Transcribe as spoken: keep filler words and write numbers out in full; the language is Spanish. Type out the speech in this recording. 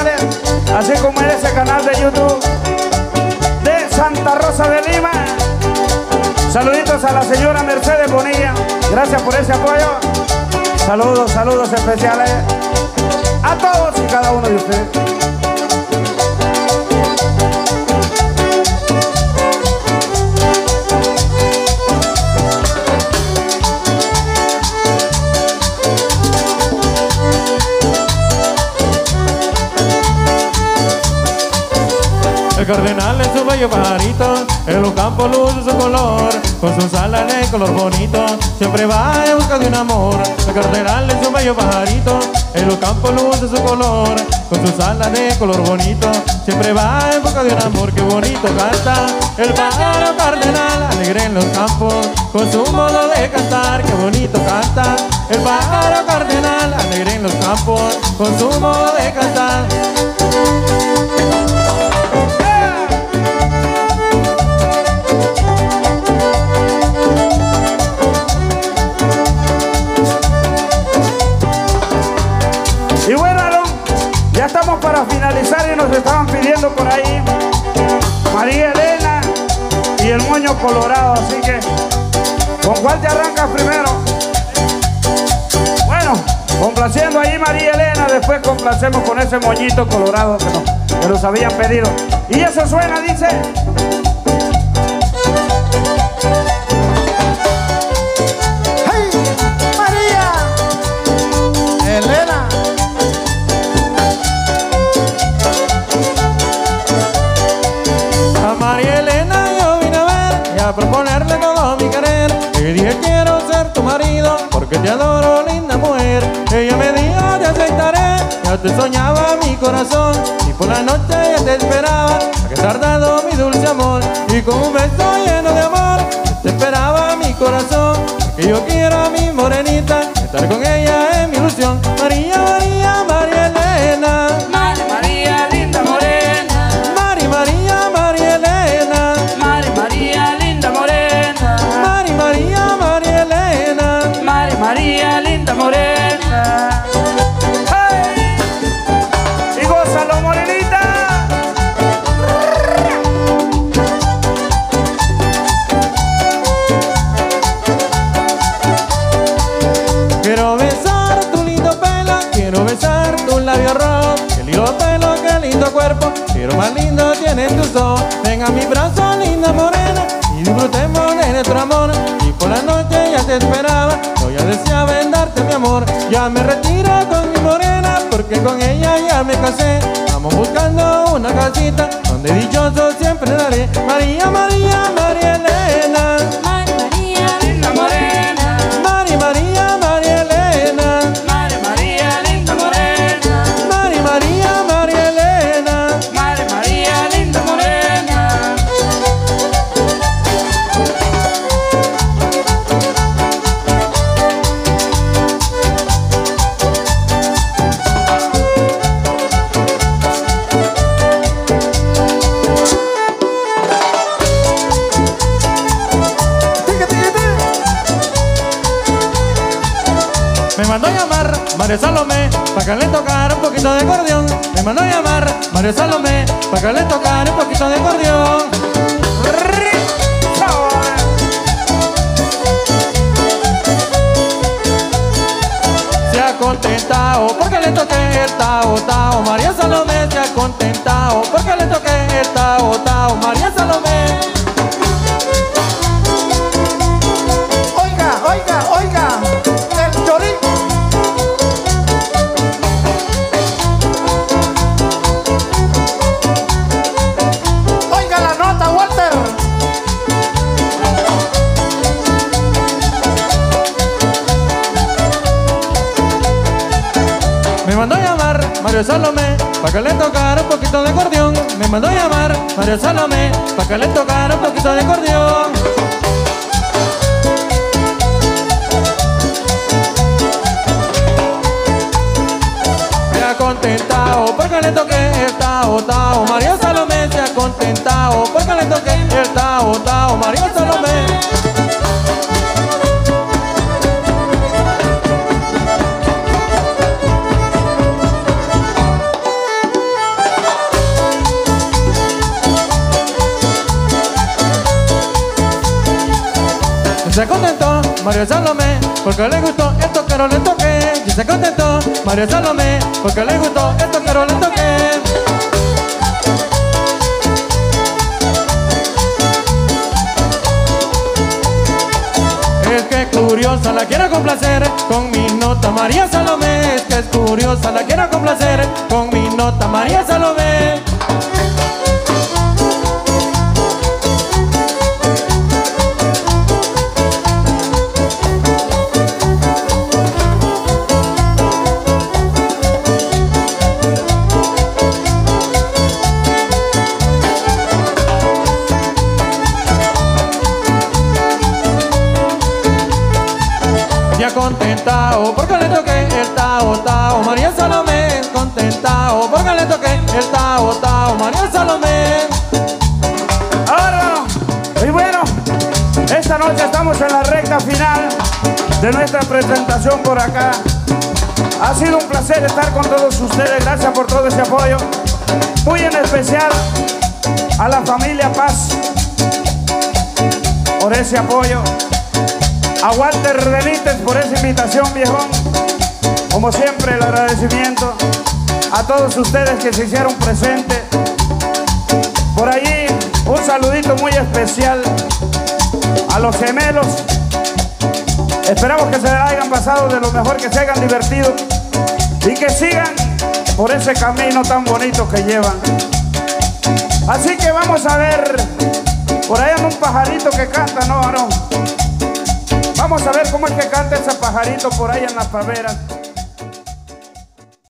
especiales, así como en ese canal de YouTube de Santa Rosa de Lima. Saluditos a la señora Mercedes Bonilla, gracias por ese apoyo. Saludos, saludos especiales a todos y cada uno de ustedes. El cardenal es un bello pajarito, en los campos luce su color, con sus alas de color bonito, siempre va en busca de un amor. El cardenal es un bello pajarito, en los campos luce su color, con sus alas de color bonito, siempre va en busca de un amor. Qué bonito canta el pájaro cardenal, alegre en los campos, con su modo de cantar. Qué bonito canta el pájaro cardenal, alegre en los campos, con su modo de cantar. Y bueno, Aaron, ya estamos para finalizar y nos estaban pidiendo por ahí María Elena y el moño colorado, así que ¿con cuál te arrancas primero? Bueno, complaciendo ahí María Elena, después complacemos con ese moñito colorado que nos, que nos habían pedido. Y eso suena, dice. ¡Hey! María Elena. A María Elena yo vine a ver y a proponerle todo mi querer. Le dije quiero ser tu marido porque te adoro, linda mujer. Ella me dijo te aceptaré, ya te soñaba mi corazón y por la noche ya te esperaba a que tardado mi dulce amor. Y con un beso lleno de amor te esperaba mi corazón, porque yo quiero a mi morenita, estar con ella es mi ilusión. María, María, María Elena. Mari María, linda morena. Mari, María, María Elena. Mari María, linda morena. Mari, María, María Elena. Mari María, linda morena. ¡Hey! Y gózalo, morenita. Quiero besar tu lindo pelo, quiero besar tu labio rojo. Qué lindo pelo, qué lindo cuerpo, quiero más lindo tienes tus ojos. Ven a mi brazo, linda morena, y disfrutemos de nuestro amor. Y por la noche ya te esperaba, yo ya deseaba en darte mi amor. Ya me retiro con mi morena, porque con ella ya me casé. Vamos buscando una casita, donde dichoso siempre daré. María, María, María Elena. Mari María, linda morena. Mari, María, María Elena. Mari María, linda morena. Mari, María, María Elena. Mari María, linda morena. Me mandó a llamar María Salomé para que le tocara un poquito de acordeón. Me mandó a llamar María Salomé para que le tocara un poquito de acordeón. Se ha contentado porque le toqué el tao tao. María Salomé se ha contentado porque le toqué el tao tao. María Salomé. Oiga, oiga, oiga, el chorín. Oiga la nota, Walter. Me mandó a llamar María Salomé para que le tocara un poquito de acordeón. Me mandó a llamar María Salomé para que le tocara un poquito de acordeón. Se ha contentado porque le toqué el tao tao. María Salomé se ha contentado porque le toqué el tao tao. María Salomé. se contentó María Salomé porque le gustó el toquero le toqué. Y se contentó María Salomé porque le gustó el toquero le toqué. Es que curiosa la quiero complacer con mi nota María Salomé. Es que es curiosa la quiero complacer con mi nota María Salomé. Ya contentao porque le toqué el tao tao María Salomé. Contentao porque le toqué el tao tao María Salomé. Ahora, y bueno, esta noche estamos en la recta final de nuestra presentación por acá. Ha sido un placer estar con todos ustedes. Gracias por todo ese apoyo. Muy en especial a la familia Paz por ese apoyo. A Walter Benítez por esa invitación, viejón. Como siempre, el agradecimiento a todos ustedes que se hicieron presentes. Por allí, un saludito muy especial a los gemelos. Esperamos que se hayan pasado de lo mejor, que se hayan divertido y que sigan por ese camino tan bonito que llevan. Así que vamos a ver, por ahí anda un pajarito que canta, no, no. Vamos a ver cómo es que canta ese pajarito por ahí en las praderas.